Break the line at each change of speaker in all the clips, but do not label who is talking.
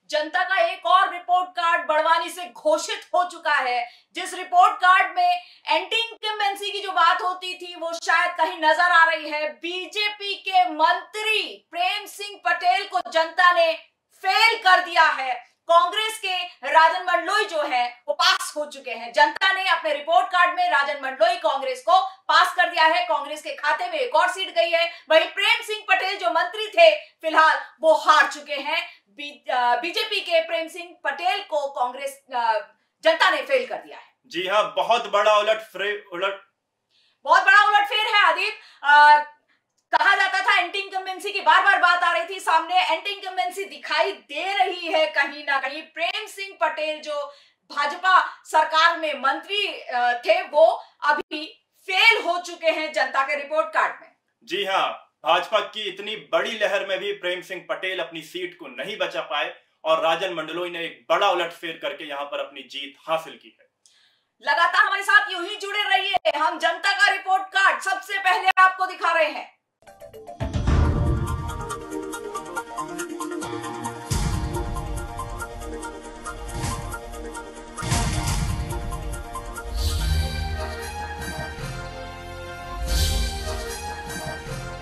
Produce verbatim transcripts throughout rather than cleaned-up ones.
जनता का एक और रिपोर्ट कार्ड बड़वानी से घोषित हो चुका है। जिस रिपोर्ट कार्ड में एंटी इनकम्बेंसी की जो बात होती थी वो शायद कहीं नजर आ रही है। बीजेपी के मंत्री प्रेम सिंह पटेल को जनता ने फेल कर दिया है। कांग्रेस के राजन मंडलोई जो है वो पास हो चुके हैं। जनता ने अपने रिपोर्ट कार्ड में राजन मंडलोई कांग्रेस को पास कर दिया है। कांग्रेस के खाते में एक और सीट गई है। वहीं प्रेम सिंह पटेल जो मंत्री थे फिलहाल वो हार चुके हैं। बी, बीजेपी के प्रेम सिंह पटेल को कांग्रेस जनता ने फेल कर दिया है।
जी हाँ, बहुत बड़ा उलट उलट
बहुत बड़ा उलटफेर है आदित्य। कहा जाता था एंटी इनकम्बेंसी की बार बार बात आ रही थी सामने, एंटी इनकम्बेंसी दिखाई दे रही है कहीं ना कहीं। प्रेम सिंह पटेल जो भाजपा सरकार में मंत्री थे वो अभी फेल हो चुके हैं जनता के रिपोर्ट कार्ड में।
जी हाँ, भाजपा की इतनी बड़ी लहर में भी प्रेम सिंह पटेल अपनी सीट को नहीं बचा पाए और राजन मंडलोई ने एक बड़ा उलटफेर करके यहां पर अपनी जीत हासिल की है।
लगातार हमारे साथ यूं ही जुड़े रहिए, हम जनता का रिपोर्ट कार्ड सबसे पहले आपको दिखा रहे हैं।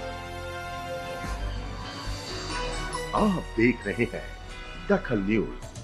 आप देख रहे हैं दखल न्यूज।